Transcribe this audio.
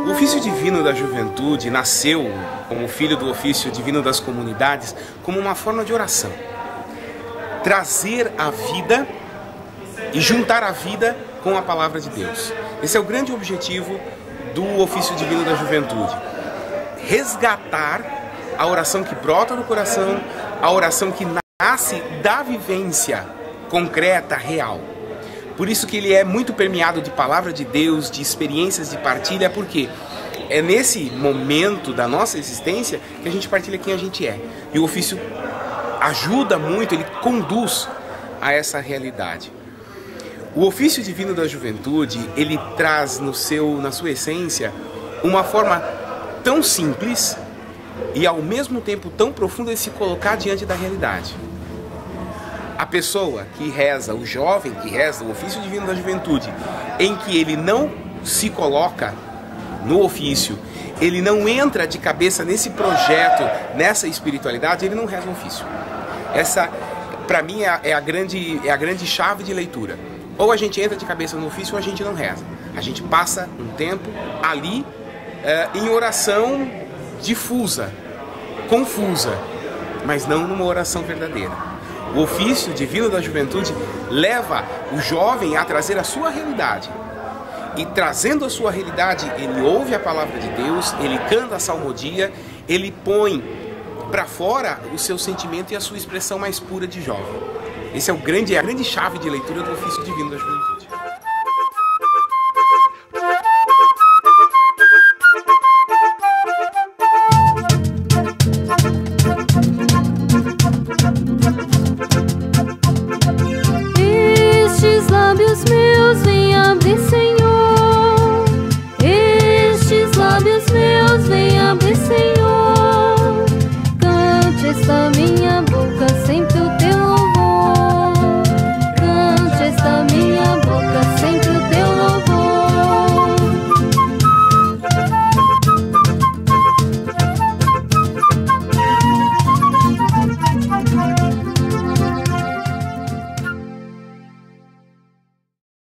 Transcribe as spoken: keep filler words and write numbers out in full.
O ofício divino da juventude nasceu como filho do ofício divino das comunidades como uma forma de oração. Trazer a vida e juntar a vida com a palavra de Deus. Esse é o grande objetivo do ofício divino da juventude. Resgatar a oração que brota do coração, a oração que nasce da vivência concreta, real. Por isso que ele é muito permeado de palavra de Deus, de experiências de partilha, porque é nesse momento da nossa existência que a gente partilha quem a gente é. E o ofício ajuda muito, ele conduz a essa realidade. O ofício divino da juventude, ele traz no seu, na sua essência uma forma tão simples e ao mesmo tempo tão profunda de se colocar diante da realidade. A pessoa que reza, o jovem que reza o ofício divino da juventude, em que ele não se coloca no ofício, ele não entra de cabeça nesse projeto, nessa espiritualidade, ele não reza o ofício. Essa, para mim, é a, é, a grande, é a grande chave de leitura. Ou a gente entra de cabeça no ofício ou a gente não reza. A gente passa um tempo ali é, em oração difusa, confusa, mas não numa oração verdadeira. O ofício divino da juventude leva o jovem a trazer a sua realidade. E trazendo a sua realidade, ele ouve a palavra de Deus, ele canta a salmodia, ele põe para fora o seu sentimento e a sua expressão mais pura de jovem. Esse é o grande, é a grande chave de leitura do ofício divino da juventude.